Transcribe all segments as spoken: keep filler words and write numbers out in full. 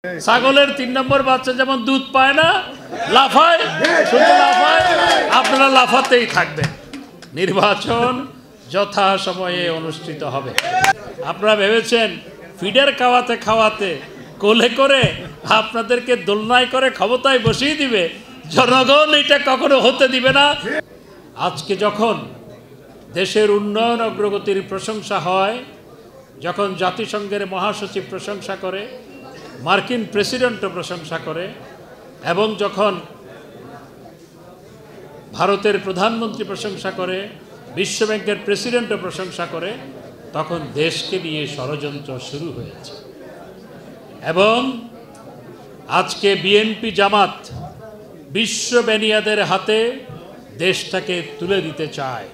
ছাগলের তিন নম্বর বাচ্চা যেমন দুধ পায় না, লাফায়, শুধু লাফায়, আপনারা লাফাতেই থাকবেন। নির্বাচন যথা সময়ে অনুষ্ঠিত হবে। আপনারা ভেবেছেন ফিডার খাওয়াতে খাওয়াতে কোলে করে আপনাদেরকে দোলনায় করে ক্ষমতায় বসিয়ে দিবে? জনগণ এটা কখনো হতে দিবে না। আজকে যখন দেশের উন্নয়ন অগ্রগতির প্রশংসা হয়, যখন জাতিসংঘের মহাসচিব প্রশংসা করে, মার্কিন প্রেসিডেন্টও প্রশংসা করে, এবং যখন ভারতের প্রধানমন্ত্রী প্রশংসা করে, বিশ্বব্যাংকের প্রেসিডেন্টও প্রশংসা করে, তখন দেশকে নিয়ে ষড়যন্ত্র শুরু হয়েছে। এবং আজকে বিএনপি জামাত বিশ্ব বেনিয়াদের হাতে দেশটাকে তুলে দিতে চায়।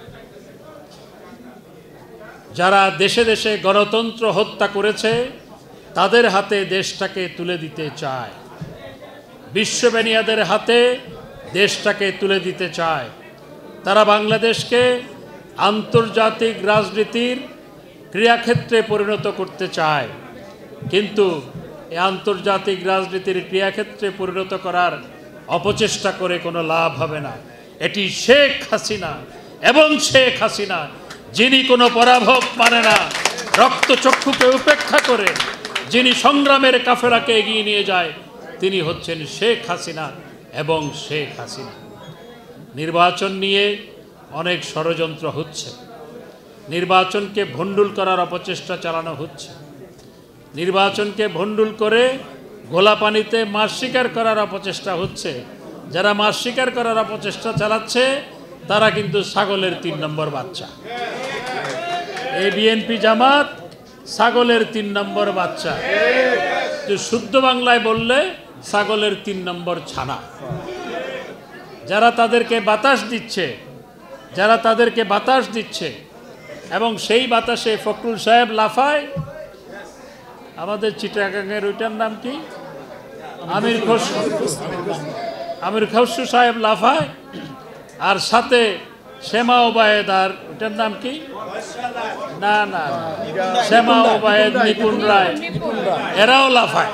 যারা দেশে দেশে গণতন্ত্র হত্যা করেছে তাদের হাতে দেশটাকে তুলে দিতে চায়, বিশ্ব বেনিয়াদের হাতে দেশটাকে তুলে দিতে চায়। তারা বাংলাদেশকে আন্তর্জাতিক রাজনীতির ক্রিয়াক্ষেত্রে পরিণত করতে চায়, কিন্তু এই আন্তর্জাতিক রাজনীতির ক্রিয়াক্ষেত্রে পরিণত করার অপচেষ্টা করে কোনো লাভ হবে না। এটি শেখ হাসিনা এবং শেখ হাসিনা, যিনি কোনো পরাভব মানে না, রক্তচক্ষুকে উপেক্ষা করে যিনি সংগ্রামের কাফেলাকে এগিয়ে নিয়ে যায়, তিনি হচ্ছেন শেখ হাসিনা এবং শেখ হাসিনা। নির্বাচন নিয়ে অনেক ষড়যন্ত্র হচ্ছে, নির্বাচনকে ভণ্ডুল করার অপচেষ্টা চালানো হচ্ছে, নির্বাচনকে ভণ্ডুল করে গোলা পানিতে মাছ শিকার করার অপচেষ্টা হচ্ছে। যারা মাছ শিকার করার অপচেষ্টা চালাচ্ছে তারা কিন্তু ছাগলের তিন নম্বর বাচ্চা। এই বিএনপি জামাত ছাগলের তিন নম্বর বাচ্চা, যে শুদ্ধ বাংলায় বললে ছাগলের তিন নম্বর ছানা। যারা তাদেরকে বাতাস দিচ্ছে, যারা তাদেরকে বাতাস দিচ্ছে এবং সেই বাতাসে ফখরুল সাহেব লাফায়। আমাদের চিটাগাংয়ের ওইটার নাম কি, আমির খসরু, আমির খসরু সাহেব লাফায়, আর সাথে শ্যামা ওবায়েদ, আর ওটার নাম কি, না না শ্যামা ওবায়েদ, নিপুণ রায়, এরাও লাফায়।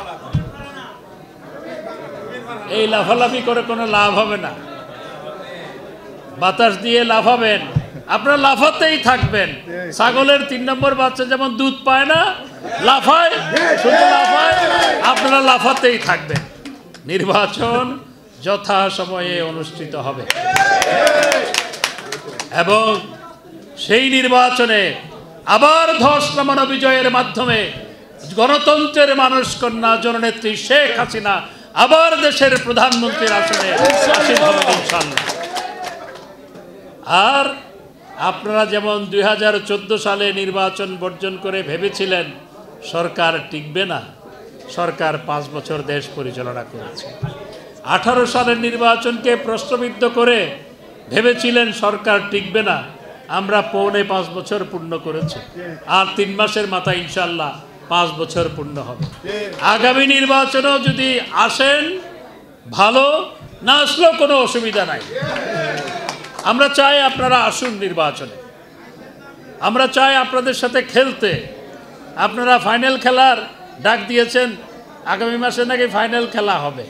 এই লাফালাফি করে কোনো লাভ হবে না। বাতাস দিয়ে লাফাবেন, আপনারা লাফাতেই থাকবেন। ছাগলের তিন নম্বর বাচ্চা যেমন দুধ পায় না, লাফায়, শুধু লাফায়, আপনারা লাফাতেই থাকবেন। নির্বাচন যথা সময়ে অনুষ্ঠিত হবে এবং সেই নির্বাচনে আবার ধস নামানো বিজয়ের মাধ্যমে গণতন্ত্রের মানুষ কন্যা জননেত্রী শেখ হাসিনা আবার দেশের প্রধানমন্ত্রীর আসনে আসীন হবেন ইনশাআল্লাহ। আর আপনারা যেমন দুই হাজার চোদ্দো সালে নির্বাচন বর্জন করে ভেবেছিলেন সরকার টিকবে না, সরকার পাঁচ বছর দেশ পরিচালনা করেছে। আঠারো সালের নির্বাচনকে প্রশ্নবিদ্ধ করে ভেবেছিলেন সরকার টিকবে না, আমরা পৌনে পাঁচ বছর পূর্ণ করেছি। আর তিন মাসের মাথায় ইনশাল্লাহ পাঁচ বছর পূর্ণ হবে। আগামী নির্বাচনেও যদি আসেন ভালো, না আসলেও কোনো অসুবিধা নাই। আমরা চাই আপনারা আসুন নির্বাচনে, আমরা চাই আপনাদের সাথে খেলতে। আপনারা ফাইনাল খেলার ডাক দিয়েছেন, আগামী মাসে নাকি ফাইনাল খেলা হবে।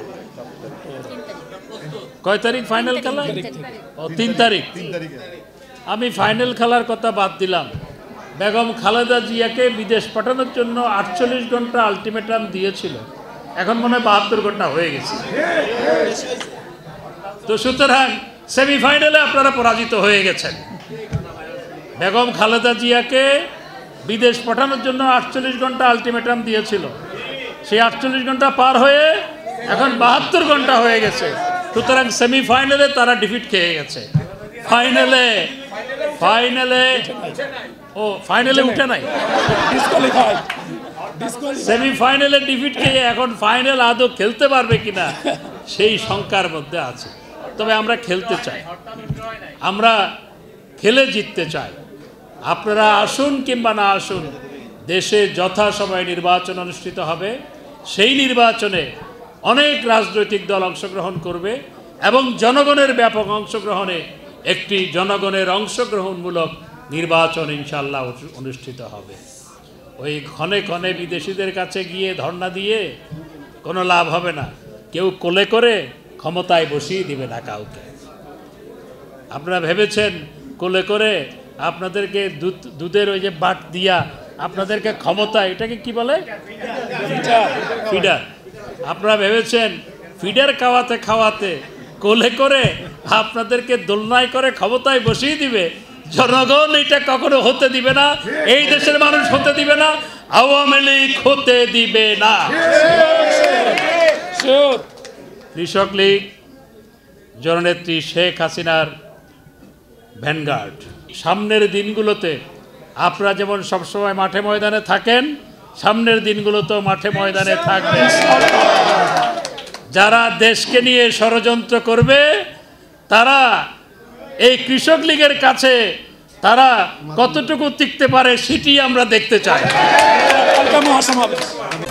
কয় তারিখ ফাইনাল খেলা? ও তিন তারিখ। আমি ফাইনাল খেলার কথা বাদ দিলাম। বেগম খালেদা জিয়াকে বিদেশ পাঠানোর জন্য আটচল্লিশ ঘন্টা আলটিমেটাম দিয়েছিল, এখন মনে হয় বাহাত্তর ঘন্টা হয়ে গেছে। তো সুতরাং সেমিফাইনালে আপনারা পরাজিত হয়ে গেছেন। বেগম খালেদা জিয়াকে বিদেশ পাঠানোর জন্য আটচল্লিশ ঘন্টা আলটিমেটাম দিয়েছিল, সেই আটচল্লিশ ঘন্টা পার হয়ে এখন বাহাত্তর ঘন্টা হয়ে গেছে। সুতরাং সেমিফাইনালে তারা ডিফিট খেয়ে গেছে। ফাইনালে ফাইনালে ও ফাইনালে উঠে নাই, সেমিফাইনালে ডিফিট খেয়ে এখন ফাইনাল আদৌ খেলতে পারবে কিনা সেই শঙ্কার মধ্যে আছে। তবে আমরা খেলতে চাই, আমরা খেলে জিততে চাই। আপনারা আসুন কিংবা না আসুন, দেশে যথাসময়ে নির্বাচন অনুষ্ঠিত হবে। সেই নির্বাচনে অনেক রাজনৈতিক দল অংশগ্রহণ করবে এবং জনগণের ব্যাপক অংশগ্রহণে একটি জনগণের অংশগ্রহণমূলক নির্বাচন ইনশাআল্লাহ অনুষ্ঠিত হবে। ওই ক্ষণে ক্ষণে বিদেশিদের কাছে গিয়ে ধর্ণা দিয়ে কোনো লাভ হবে না। কেউ কোলে করে ক্ষমতায় বসিয়ে দিবে না কাউকে। আপনারা ভেবেছেন কোলে করে আপনাদেরকে দুধ দুধের ওই যে বাট দিয়া আপনাদেরকে ক্ষমতা, এটাকে কি বলে, ফিডার। আপনারা ভেবেছেন ফিডার খাওয়াতে খাওয়াতে কোলে করে আপনাদেরকে দোলনায় করে ক্ষমতায় বসিয়ে দিবে? জনগণ এটা কখনো হতে দিবে না, এই দেশের মানুষ হতে দিবে না, আওয়ামী লীগ হতে দিবে না। কৃষক লীগ জননেত্রী শেখ হাসিনার ভ্যানগার্ড। সামনের দিনগুলোতে আপনারা যেমন সবসময় মাঠে ময়দানে থাকেন, সামনের দিনগুলোতেও মাঠে ময়দানে থাকবে। যারা দেশকে নিয়ে ষড়যন্ত্র করবে তারা এই কৃষক লীগের কাছে তারা কতটুকু টিকতে পারে সেটি আমরা দেখতে চাই।